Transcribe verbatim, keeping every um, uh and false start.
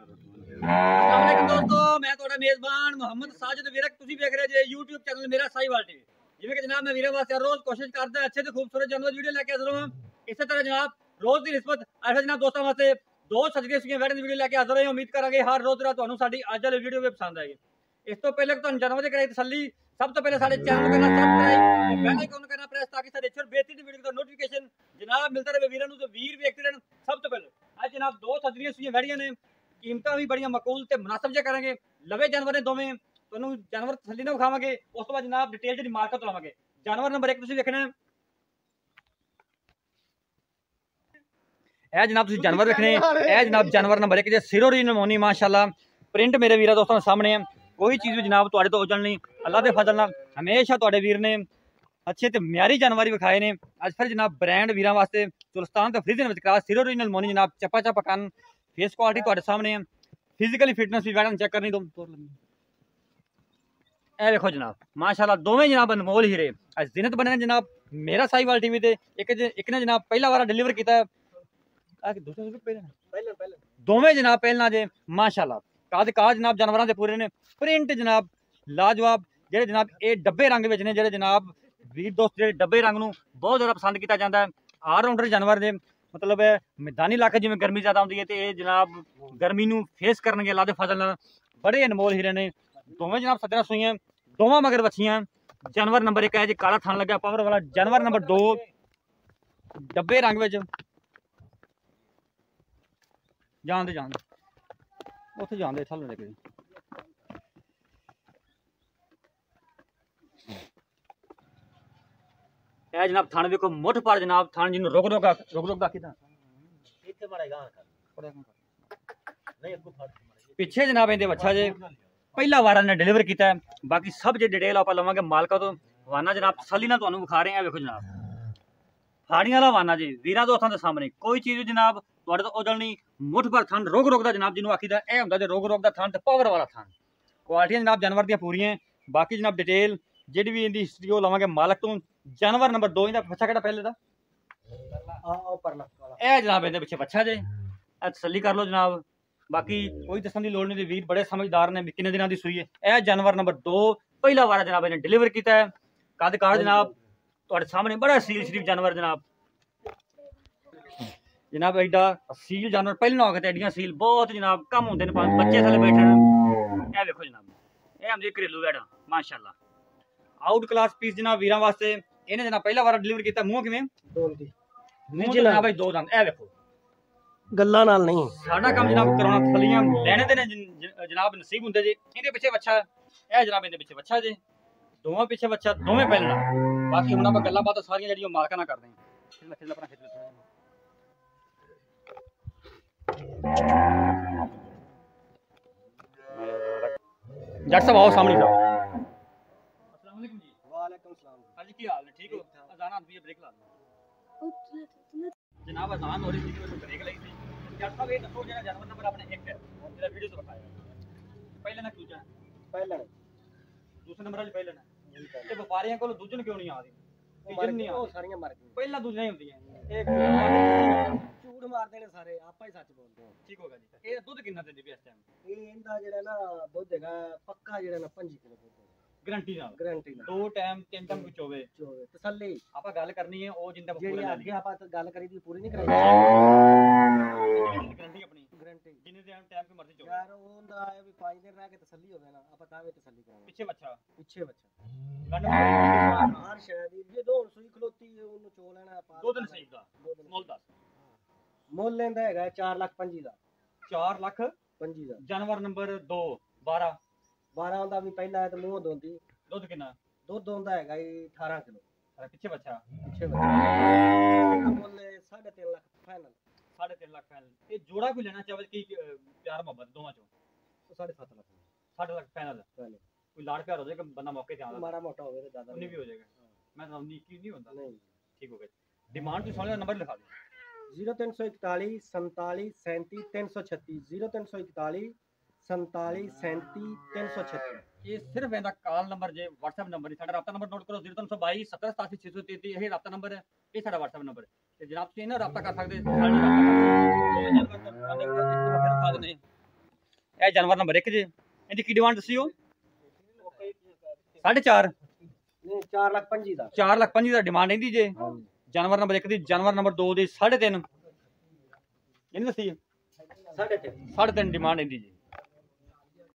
अस्सलाम वालेकुम दोस्तों, मैं ਤੁਹਾਡਾ ਮੇਜ਼ਬਾਨ ਮੁਹੰਮਦ ਸਾजिद ਵੀਰਕ ਤੁਸੀਂ ਵੇਖ ਰਹੇ ਜੇ YouTube ਚੈਨਲ ਮੇਰਾ ਸਾਈਵਾਲ ਟੀਵੀ। ਜਿਵੇਂ ਕਿ ਜਨਾਬ ਮੈਂ ਵੀਰੇ ਵਾਸਤੇ ਰੋਜ਼ ਕੋਸ਼ਿਸ਼ ਕਰਦਾ ਅੱਛੇ ਤੇ ਖੂਬਸੂਰਤ ਜਾਨਵਰ ਵੀਡੀਓ ਲੈ ਕੇ ਹਾਜ਼ਰ ਹਾਂ। ਇਸੇ ਤਰ੍ਹਾਂ ਜਨਾਬ ਰੋਜ਼ ਦੀ ਨਿਸਬਤ ਐਸੇ ਜਨਾਬ ਦੋਸਤਾਂ ਵਾਸਤੇ ਦੋ ਸਜਦੇ ਸੀਗੇ ਵੈਡਿੰਗ ਵੀਡੀਓ ਲੈ ਕੇ ਹਾਜ਼ਰ ਹਾਂ। ਉਮੀਦ ਕਰਾਂਗੇ ਹਰ ਰੋਜ਼ ਦਾ ਤੁਹਾਨੂੰ ਸਾਡੀ ਅੱਜ ਵਾਲੀ ਵੀਡੀਓ ਵੀ ਪਸੰਦ ਆਏਗੀ। ਇਸ ਤੋਂ ਪਹਿਲੇ ਤੁਹਾਨੂੰ ਜਾਨਵਰ ਦੀ ਕਰਾਈ ਤਸੱਲੀ ਸਭ ਤੋਂ ਪਹਿਲੇ ਸਾਡੇ ਚੈਨਲ ਨੂੰ ਕਰਨਾ ਸਬਸਕ੍ਰਾਈਬ ਤੇ ਬੈਲ ਆਈਕਨ ਨੂੰ ਕਰਨਾ ਪ੍ਰੈਸ ਤਾਂ ਕਿ ਸਾਡੇ ਛੋਟੇ ਬੇਹਤਰੀਨ ਵੀਡੀਓ ਦਾ ਨੋਟੀਫਿਕੇਸ਼ਨ ਜਨਾਬ ਮਿਲਦਾ ਰਹੇ ਵੀਰਾਂ ਨੂੰ ਤੇ ਵੀਰ ਵੇਖਦੇ ਰਹਿਣ। ਸਭ ਤੋਂ ਪਹਿਲੇ ਅੱਜ ਜਨਾਬ ਦੋ ਸਜਦੀਆਂ ਸੀਗੀਆਂ ਵੈੜੀਆਂ ਨੇ, कीमत भी बड़िया मकूल ते मुनासिब जे करेंगे। लवे जानवर ने दोवें तुहानू जानवर तसल्ली नाल विखावांगे। उस तो बाद जनाब डिटेल जी मार्केट तो लवांगे। जानवर नंबर एक तुसीं वेखना है जनाब, तुसीं जानवर वेखने है जनाब जानवर नंबर एक जे सिरो रीनमोनी माशाअल्लाह प्रिंट मेरे वीरा दोस्तों सामने है। कोई चीज़ भी जनाब तुहाडे तो उजल नहीं, अल्लाह दे फजल नाल हमेशा तुहाडे वीर ने अच्छे ते म्यारी जानवर ही विखाए ने। अज फिर जनाब ब्रांड वीरां वास्ते सुल्तान ते फरीद ने विचकार सिरो रीनमोनी जनाब चप्पा चप्पा कन फेस क्वालिटी तुहाडे सामने है। फिजिकली फिटनेस भी वैडन चेक करनी तो ए देखो जनाब माशाल्लाह दोवें जनाब अनमोल हीरे अज जिनत बने जनाब मेरा साहिवाल टीवी ते एक एक ने जनाब पहला बार डिलीवर किया दोवें जनाब पहला जे माशाल्लाह काज काज जनाब जानवरां दे पूरे ने। प्रिंट जनाब लाजवाब जेडे जनाब ये डब्बे रंग विच ने जेडे जनाब वीर दोस्त जेडे डब्बे रंग नूं बहुत ज़्यादा पसंद किया जाता है। ऑलराउंडर जानवर दे मतलब मैदानी इलाके जिवें गर्मी ज़्यादा होंदी है तो ये जनाब गर्मी नूं फेस करनगे अल्लाह दे फजल नाल। बड़े अनमोल हीरे ने दोवें जनाब सदरा सूईयां दोवां मगर बच्चियां। जानवर नंबर एक है जी काला थान लग्या पावर वाला। जानवर नंबर दो डब्बे रंग विच जान दे जान दे उत्थे जान दे थल्ले लेके है जनाब थाने देखो मुठ पर जनाब थान जिन्हों रोक रोक रोक रोक किदा पिछे जनाब इहदे बच्चा जे पहला वारा ने डिलीवर किया है। बाकी सब जो डिटेल आप लवांगे मालका तो वाना जनाब तसल्ली नाल तुहानू विखा रहे हैं। देखो जनाब फाड़ियां वाला वाना जी वीरां दोस्तां दे सामने कोई चीज़ जनाब तुहाडे तो उजल नहीं। मुठ पर थान रोक रोक दा जनाब जिन्हों आखीदा यह हुंदा जे रोक रोक दा थान ते पावर वाला थान। क्वालिटियां जनाब जानवर दियां पूरियां। बाकी जनाब डिटेल जिहड़ी भी इहदी हिस्ट्री वो लवांगे मालक तो। जानवर नंबर दो इहदा बच्चा किहड़ा पहले दा ए जनाब इहदे पिछे बच्चा जे तसल्ली कर लो जनाब। बाकी कोई दसन की लोड़ नहीं, वीर बड़े समझदार ने किन्ने दिनों की सूई है। यह जानवर नंबर दो पहला वारा जनाब इन्हें डिलीवर किया है। कद कार जनाब तुहाडे सामने बड़ा असील शरीफ जानवर जनाब जनाब एडा असील जानवर पहले ना हो गए एडियां असील बहुत जनाब कम होंगे ने बच्चे थले बैठे हैं। देखो जनाब यह आंदी घरेलू वैड़ा माशाअल्लाह आउट क्लास पीस जनाब वीरां वास्ते। इन्हें जनाब पहला वारा डिलीवर किया मुंह किवें मुंह जनाब भाई दो दंद। ए देखो गल्लां नाल नहीं साडा काम जनाब कराउणा तसल्लियां लैणे दे ने जनाब नसीब हुंदे जे। इहदे पिछे बच्चा ए जनाब इहदे पिछे बच्चा जे दोवां पिछे बच्चा दोवें पहलना। बाकी हुण आपां गल्लां बातां सारियां जेहड़ियां मालकां नाल करदे हां। खिच अपना खिच जट साहब आओ सामने जाओ। अस्सलाम वालेकुम जी। वालेकुम सलाम। हां जी की हाल है? ठीक हो? अजान आदमी ब्रेक ला जनाब अजान हो रही थी तो ब्रेक लगी थी। जट साहब ये दसो जेड़ा जानवर नंबर अपने एक है जेड़ा वीडियो तो बताया पहले ना दूजा पहले दूसरे नंबर वाली पहले ना ते व्यापारियों को दूजे क्यों नहीं आ रही? दूजे नहीं आ सारियां मर गई पहला दूजा ही होंदी है। एक झूठ मारदे ने सारे आपा ही सच बोलदे हैं। ठीक होगा जी। ये दूध कितना देंदी भी इस टाइम? ये इंदा जेड़ा ना दूध हैगा पक्का जेड़ा ना पाँच किलो दूध गारंटी नाल गारंटी नाल दो टाइम तीन टाइम कुछ होवे होवे तसल्ली आपा गल करनी है ओ जिंदा जेडी आगे आपा गल करी दी पूरी नहीं कराई गारंटी अपनी गारंटी जिन्ने टाइम टाइम पे मर्जी चो यार ओंदा है भी पाँच दिन रह के तसल्ली होवे ना आपा तावे तसल्ली करांगे। पीछे बच्चा पीछे बच्चा गंड हर शायद ये दो सुई खलोती ओनु चो लेना दो दिन नसीब दा मोल दस मोल लेंदा हैगा चार लाख पंजी दा चार लाख पंजी दा। जानवर नंबर दो बारह बारह होंदा भी पहला है तो मुंह दोंदी दुध कितना दुध होंदा हैगा अठारह किलो। अरे पीछे बच्चा पीछे बच्चा बोले साढ़े तीन लाख फाइनल साढ़े तीन लाख फाइनल। ये जोड़ा कोई लेना चाहे कि प्यार मोहब्बत दोवां चो तो साढ़े सात लाख साढ़े लाख फाइनल फाइनल। कोई लाड़ प्यार हो जाएगा बंदा मौके पे आ मारा मोटा हो गया ज्यादा नहीं भी हो जाएगा। मैं तो उन्नीस की नहीं होता नहीं ठीक हो गया। डिमांड तो सोने नंबर लिखा दो जीरो तीन सौ इकतालीस संतालीस सैंतीस तीन सौ छत्तीस जीरो तीन सौ इकतालीस संतालीस सैंतीस तीन सौ छत्तीस। ये सिर्फ इहदा कॉल नंबर जे व्हाट्सएप नंबर है। साडा राब्ता नंबर नोट करो जीरो तीन सौ बाईस सत्तर सतासी छे सौ तैंतीस यही राब्ता नंबर है। ये साडा व्हाट्सएप नंबर है ते जनाब तुसीं इन्हां राब्ता कर सकदे। ਇਹ ਜਾਨਵਰ ਨੰਬਰ ਇੱਕ ਜੇ। ਇਹਦੀ ਕੀ ਡਿਮਾਂਡ ਦੱਸੀ ਉਹ? ਸਾਢੇ ਚਾਰ ਨਹੀਂ ਚਾਰ ਲੱਖ ਪੰਜੀ ਦਾ ਚਾਰ ਲੱਖ ਪੰਜੀ ਦਾ ਡਿਮਾਂਡ ਇਹਦੀ ਜੇ। ਜਾਨਵਰ ਨੰਬਰ ਇੱਕ ਦੀ। ਜਾਨਵਰ ਨੰਬਰ ਦੋ ਦੀ ਸਾਢੇ ਤਿੰਨ ਇਹਨੇ ਦੱਸੀ ਸਾਢੇ ਤਿੰਨ ਸਾਢੇ ਤਿੰਨ ਡਿਮਾਂਡ ਇਹਦੀ ਜੀ।